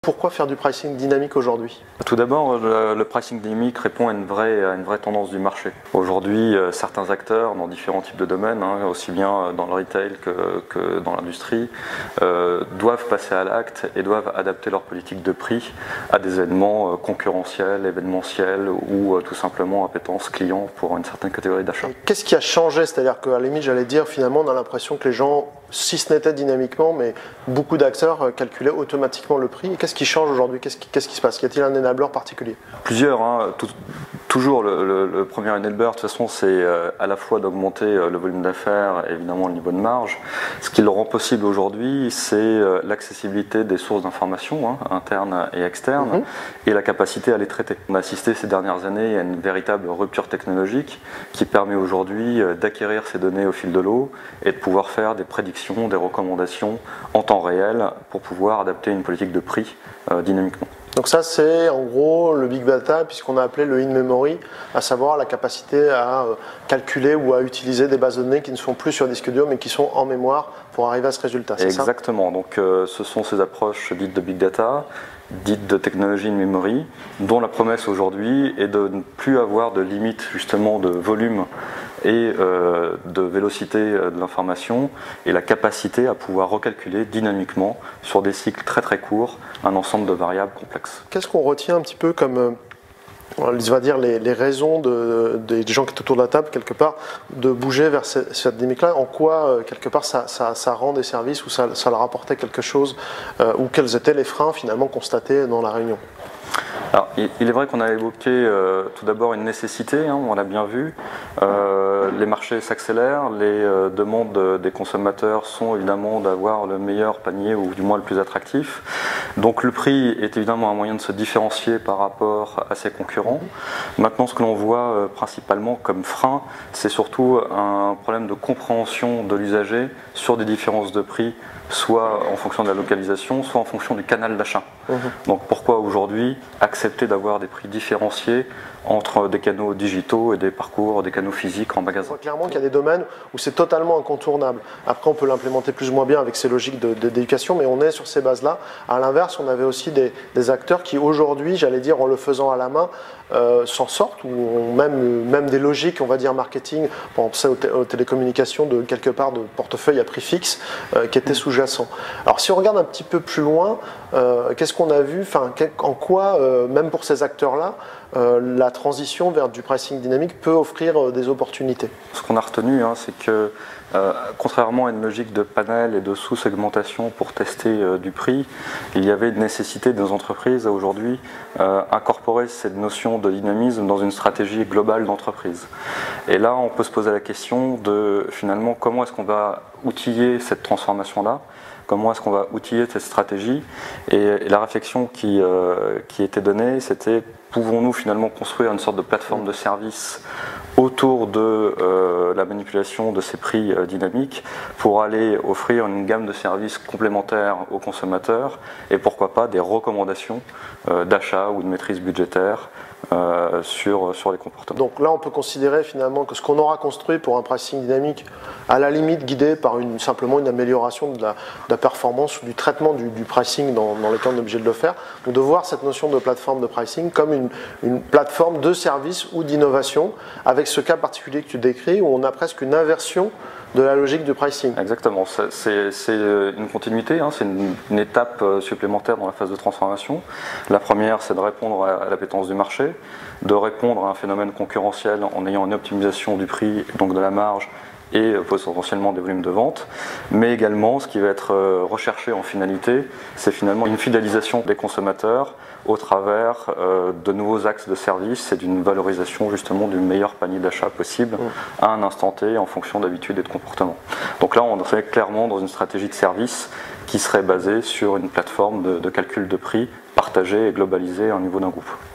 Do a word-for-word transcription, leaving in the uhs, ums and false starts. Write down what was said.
Pourquoi faire du pricing dynamique aujourd'hui? Tout d'abord, le, le pricing dynamique répond à une vraie, à une vraie tendance du marché. Aujourd'hui, euh, certains acteurs dans différents types de domaines, hein, aussi bien dans le retail que, que dans l'industrie, euh, doivent passer à l'acte et doivent adapter leur politique de prix à des événements euh, concurrentiels, événementiels ou euh, tout simplement appétence client pour une certaine catégorie d'achat. Qu'est-ce qui a changé? C'est-à-dire qu'à la limite, j'allais dire, finalement, on a l'impression que les gens, si ce n'était dynamiquement, mais beaucoup d'acteurs calculaient automatiquement le prix. Qu'est-ce qui change aujourd'hui? Qu'est-ce qui, qu'est-ce qui se passe? Y a-t-il un enabler particulier? Plusieurs. Hein. Tout, toujours le, le, le premier enabler, de toute façon, c'est euh, à la fois d'augmenter euh, le volume d'affaires et évidemment le niveau de marge. Ce qui le rend possible aujourd'hui, c'est euh, l'accessibilité des sources d'informations, hein, internes et externes, mm-hmm. et la capacité à les traiter. On a assisté ces dernières années à une véritable rupture technologique qui permet aujourd'hui euh, d'acquérir ces données au fil de l'eau et de pouvoir faire des prédictions, des recommandations en temps réel pour pouvoir adapter une politique de prix euh, dynamiquement. Donc ça, c'est en gros le big data, puisqu'on a appelé le in-memory, à savoir la capacité à calculer ou à utiliser des bases de données qui ne sont plus sur disque dur, mais qui sont en mémoire pour arriver à ce résultat. C'est ça ? Exactement. Donc euh, ce sont ces approches dites de big data, dites de technologie in-memory, dont la promesse aujourd'hui est de ne plus avoir de limite justement de volume et euh, de vélocité de l'information et la capacité à pouvoir recalculer dynamiquement sur des cycles très très courts un ensemble de variables complexes. Qu'est-ce qu'on retient un petit peu comme, on va dire, les, les raisons de, de, des gens qui sont autour de la table, quelque part, de bouger vers cette, cette dynamique-là? En quoi, quelque part, ça, ça, ça rend des services ou ça, ça leur apportait quelque chose, euh, ou quels étaient les freins finalement constatés dans la réunion? Alors, il est vrai qu'on a évoqué euh, tout d'abord une nécessité, hein, on l'a bien vu. Euh, les marchés s'accélèrent, les euh, demandes des consommateurs sont évidemment d'avoir le meilleur panier ou du moins le plus attractif. Donc le prix est évidemment un moyen de se différencier par rapport à ses concurrents. Maintenant, ce que l'on voit euh, principalement comme frein, c'est surtout un problème de compréhension de l'usager sur des différences de prix, soit en fonction de la localisation, soit en fonction du canal d'achat. Mmh. Donc pourquoi aujourd'hui accepter d'avoir des prix différenciés entre des canaux digitaux et des parcours, des canaux physiques en magasin? On voit clairement qu'il y a des domaines où c'est totalement incontournable. Après, on peut l'implémenter plus ou moins bien avec ces logiques de, de, d'éducation, mais on est sur ces bases-là. À l'inverse, on avait aussi des, des acteurs qui aujourd'hui, j'allais dire, en le faisant à la main, euh, s'en sortent, ou ont même, même des logiques, on va dire, marketing, on pensait aux, té aux télécommunications, de quelque part de portefeuille à prix fixe, euh, qui étaient sous-jacents. Alors si on regarde un petit peu plus loin, euh, qu'est-ce qu'on a vu, enfin, en quoi, euh, même pour ces acteurs-là, Euh, la transition vers du pricing dynamique peut offrir euh, des opportunités? Ce qu'on a retenu, hein, c'est que euh, contrairement à une logique de panel et de sous-segmentation pour tester euh, du prix, il y avait une nécessité des entreprises à aujourd'hui euh, incorporer cette notion de dynamisme dans une stratégie globale d'entreprise. Et là, on peut se poser la question de finalement comment est-ce qu'on va outiller cette transformation-là? Comment est-ce qu'on va outiller cette stratégie? Et, et la réflexion qui, euh, qui était donnée, c'était pouvons-nous finalement construire une sorte de plateforme de service autour de euh, la manipulation de ces prix euh, dynamiques pour aller offrir une gamme de services complémentaires aux consommateurs et pourquoi pas des recommandations euh, d'achat ou de maîtrise budgétaire euh, sur, sur les comportements. Donc là, on peut considérer finalement que ce qu'on aura construit pour un pricing dynamique, à la limite guidé par une, simplement une amélioration de la, de la performance ou du traitement du, du pricing dans, dans lesquels on est obligé de le faire, donc de voir cette notion de plateforme de pricing comme une, une plateforme de service ou d'innovation, avec ce cas particulier que tu décris, où on a presque une inversion de la logique du pricing. Exactement, c'est une continuité, hein, c'est une, une étape supplémentaire dans la phase de transformation. La première, c'est de répondre à l'appétence du marché, de répondre à un phénomène concurrentiel en ayant une optimisation du prix, donc de la marge, et potentiellement des volumes de vente, mais également ce qui va être recherché en finalité, c'est finalement une fidélisation des consommateurs au travers euh, de nouveaux axes de service et d'une valorisation justement du meilleur panier d'achat possible à un instant T en fonction d'habitudes et de comportements. Donc là, on serait clairement dans une stratégie de service qui serait basée sur une plateforme de, de calcul de prix partagée et globalisée au niveau d'un groupe.